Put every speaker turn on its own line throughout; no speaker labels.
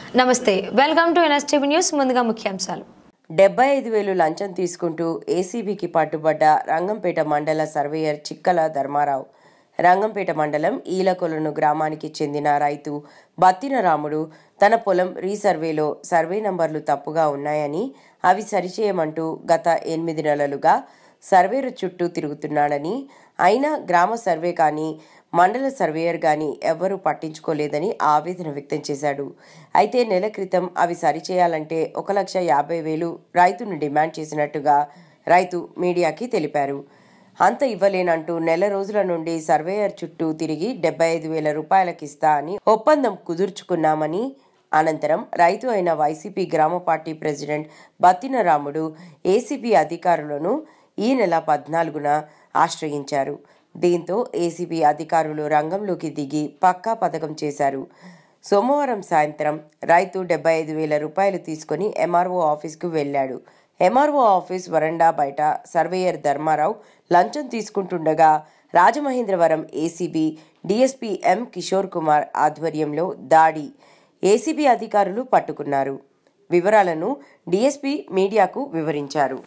నమస్తే, welcome to NSTV news. ముందుగా ముఖ్యాంశాలు.
75,000 లంచం తీసుకుంటూ ఏసీబీకి పట్టుబడ్డ రంగంపేట మండల సర్వేయర్ చిక్కల ధర్మారావు. రంగంపేట మండలం ఈలకొలను గ్రామానికి చెందిన రైతు బత్తిన రాముడు తన పొలం రీసర్వేలో సర్వే నంబర్లు తప్పుగా ఉన్నాయని, అవి సరిచేయమంటూ గత 8 నెలలుగా సర్వేరు చుట్టూ తిరుగుతున్నాడని, అయినా గ్రామ సర్వే కానీ మండల సర్వేయర్ కానీ ఎవ్వరూ పట్టించుకోలేదని ఆవేదన వ్యక్తం చేశాడు. అయితే నెల క్రితం అవి సరిచేయాలంటే 1,50,000 రైతును డిమాండ్ చేసినట్టుగా రైతు మీడియాకి తెలిపారు. అంత ఇవ్వలేనంటూ నెల రోజుల నుండి సర్వేయర్ చుట్టూ తిరిగి 75,000 రూపాయలకిస్తా అని ఒప్పందం కుదుర్చుకున్నామని, అనంతరం రైతు అయిన వైసీపీ గ్రామ పార్టీ ప్రెసిడెంట్ బత్తిన రాముడు ఏసీబీ అధికారులను ఈ నెల 14న ఆశ్రయించారు. దీంతో ఏసీబీ అధికారులు రంగంలోకి దిగి పక్కా పథకం చేశారు. సోమవారం సాయంత్రం రైతు 75,000 రూపాయలు తీసుకుని ఎంఆర్ఓ ఆఫీస్కు వెళ్లాడు. ఎంఆర్ఓ ఆఫీస్ వరండా బయట సర్వేయర్ ధర్మారావు లంచం తీసుకుంటుండగా Rajamahendravaram ACB DSP M Kishore Kumar ఆధ్వర్యంలో దాడి ఏసీబీ అధికారులు పట్టుకున్నారు. వివరాలను డీఎస్పీ మీడియాకు వివరించారు.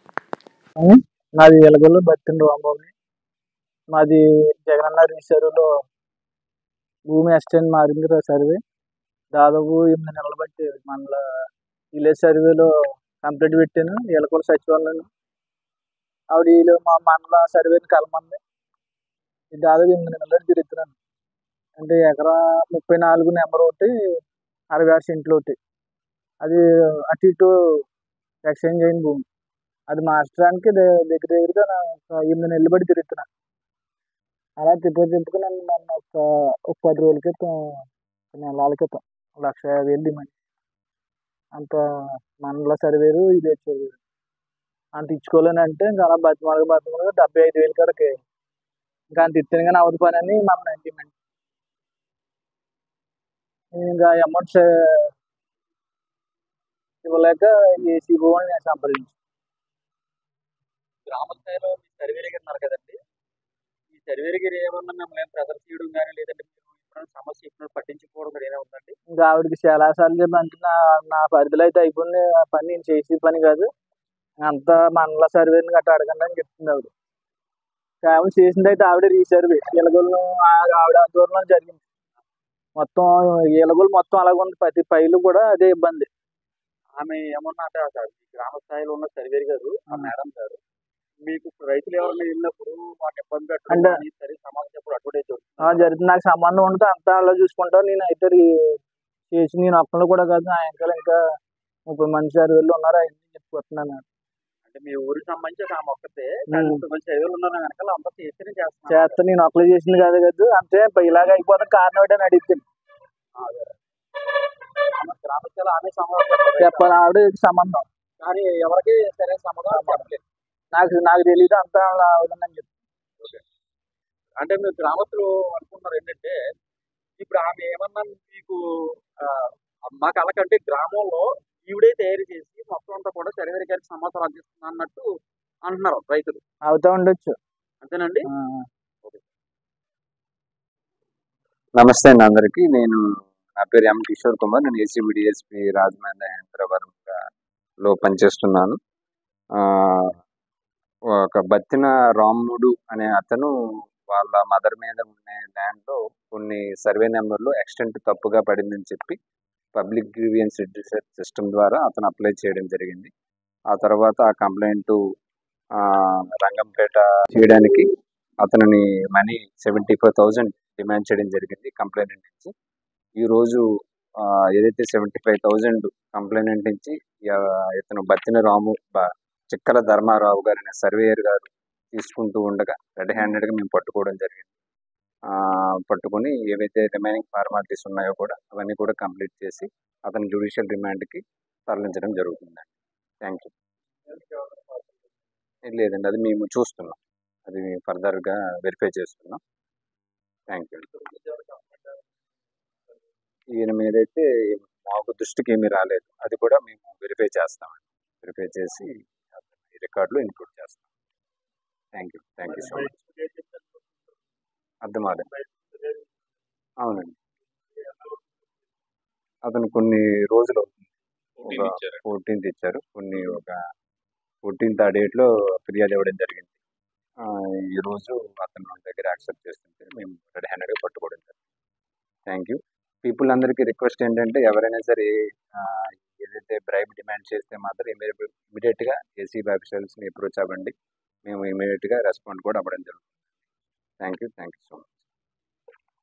నాది ఎలగొల్లు బత్తిన రాంబాబుని. మాది జగనన్న రిసర్వ్లో భూమి అసిస్టెంట్ మారింది సర్వే. దాదాపు 8 నెలలు బట్టి మండల విలేజ్ సర్వేలో కంప్లీట్ పెట్టాను. ఎలకొల సచివాలయం ఆవిడ మా మండల సర్వేని కలమంది. దాదాపు 8 నెలలు తిరుగుతున్నాను. అంటే ఎకరా 34 నెంబర్ ఒకటి, 66 సెంట్లు ఒకటి. అది అటు ఇటు ఎక్స్చేంజ్ అయిన భూమి. అది మార్చడానికి దగ్గర దగ్గరగా 8 నెలలు బట్టి తిరుగుతున్నాను. అలా తిప్పుకుని నన్ను ఒక 10 రోజుల క్రితం, నెలల క్రితం 1,50,000 డిమాండ్. అంత మండల సర్వేరు ఇది సర్వేరు అంత ఇచ్చుకోలేనంటే ఇంకా అలా బతిమాలుగా 75,000 కాడికి ఇంకా అంత ఇచ్చాను కానీ అవదు పని అని మన డిమాండ్. ఇంకా అమౌంట్ ఇవ్వలేక ఏసీబీ నేను సంప్రదించాను.
గ్రామ స్థాయిలో సర్వేర్ గారు ఉన్నారు కదండి, ఈ సర్వేర్ గారు ఏమన్నా మిమ్మల్ని ప్రెజర్ చేయడం కానీ లేదంటే సమస్య ఇప్పుడు పట్టించుకోవడం కానీ ఏమైనా ఉందండి?
ఇంకా ఆవిడకి చాలా సార్లు చెప్పి నా పరిధిలో అయితే అయిపోయింది పని, నేను చేసే పని కాదు, అంతా మండల సర్వేని గట్రా అడగండి అని చెప్తుంది ఆవిడ. కేవలం చేసింది అయితే ఆవిడ రీసర్వే ఎలగొలను ఆవిడ ఆధ్వర్యంలో జరిగింది. మొత్తం ఎలగొలు మొత్తం అలాగే ఉంది, ప్రతి పైలు కూడా అదే ఇబ్బంది.
ఆమె ఏమన్నా అంటే గ్రామ స్థాయిలో ఉన్న సర్వేర్ గారు, ఆ మేడం గారు మీకు రైతులు ఎవరైనా వెళ్ళినప్పుడు వాళ్ళని ఇబ్బంది పెట్టడం సరే సమాజం చెప్పడం అడ్వర్టైజ్
జరుగుతుంది. నాకు సంబంధం ఉండదు, అంతా అలా చూసుకుంటా. నేను అయితే చేసి నేను ఒక్కళ్ళు కూడా కాదు, నా వెనకాల ఇంకా 30 మంది సర్వేలు ఉన్నారు, అవన్నీ చెప్పుకుంటున్నాను.
అంటే మీ ఊరికి సంబంధించి ఆమె ఒక్కతే 30 మంది సర్వేలు ఉన్నారు వెనకాల అంతా
చేస్తా. నేను ఒక్కలు చేసింది కాదు కదా, అంతే ఇలాగ అయిపోతే కారణం ఏంటని అడిగితే
గ్రామ స్థాయిలో ఆమె సమాధానం
చెప్పాలి. ఆవిడ సంబంధం
కానీ ఎవరికి సరైన సమాధానం చెప్పలేదు.
నాకు తెలియదు, అంతా అవుతుందని చెప్పి.
అంటే మీరు గ్రామస్తులు అనుకుంటున్నారు ఏంటంటే, ఇప్పుడు ఆమె ఏమన్నా మీకు మాకు అలాగంటే గ్రామంలో ఈవిడే తయారు చేసి మొత్తం అంతా కూడా సర్వేర్ గారికి సమాచారం అందిస్తుంది అన్నట్టు అంటున్నారు రైతులు.
అవుతా ఉండొచ్చు,
అంతేనండి.
నమస్తే అండి అందరికి. నా పేరు ఎం కిషోర్ కుమార్. నేను ఏసీబీ డీఎస్పీ రాజమహేంద్రవరంలో పనిచేస్తున్నాను. ఒక బత్తిన రాముడు అనే అతను వాళ్ళ మదర్ మీద ఉన్న ల్యాండ్లో కొన్ని సర్వే నెంబర్లు ఎక్స్టెంట్ తప్పుగా పడిందని చెప్పి పబ్లిక్ గ్రీవియన్స్ రిడ్యూసర్ సిస్టమ్ ద్వారా అతను అప్లై చేయడం జరిగింది. ఆ తర్వాత ఆ కంప్లైంట్ రంగంపేట చేయడానికి అతనిని మనీ 75,000 డిమాండ్ చేయడం జరిగింది కంప్లైంట్ నుంచి. ఈరోజు ఏదైతే 75,000 కంప్లైంట్ నుంచి ఇతను బత్తిన చిక్కల ధర్మారావు గారు అనే సర్వేయర్ గారు తీసుకుంటూ ఉండగా రెడ్ హ్యాండెడ్గా మేము పట్టుకోవడం జరిగింది. పట్టుకుని ఏవైతే రిమైనింగ్ ఫార్మాలిటీస్ ఉన్నాయో కూడా అవన్నీ కూడా కంప్లీట్ చేసి అతని జ్యుడిషియల్ రిమాండ్కి తరలించడం జరుగుతుందండి. Thank you. లేదండి, అది మేము చూస్తున్నాం, అది ఫర్దర్గా వెరిఫై చేస్తున్నాం. Thank you. ఈయన మీదైతే మాకు దృష్టికి ఏమీ రాలేదు, అది కూడా మేము వెరిఫై చేస్తామండి. వెరిఫై చేసి రికార్డులో ఇన్క్లూడ్ చేస్తాం. Thank you so much. అర్థం అవునండి. అతను కొన్ని రోజులు ఒక 14th ఇచ్చారు, కొన్ని ఒక 14th ఆ డేట్లో ఫిర్యాదు ఇవ్వడం జరిగింది. ఈ రోజు అతను మన దగ్గర యాక్సెప్ట్ చేస్తుంటే మేము రెడ్ హ్యాండెడ్గా పట్టుకోవడం జరిగింది. Thank you. పీపుల్ అందరికీ రిక్వెస్ట్ ఏంటంటే ఎవరైనా సరే ఏదైతే బ్రైబ్ డిమాండ్ చేస్తే మాత్రం ఇమీడియట్గా ఏసీబీ ఆఫీసర్స్ని అప్రోచ్ అవ్వండి. మేము ఇమీడియట్గా రెస్పాండ్ కూడా అవ్వడం జరుగుతుంది. Thank you so much.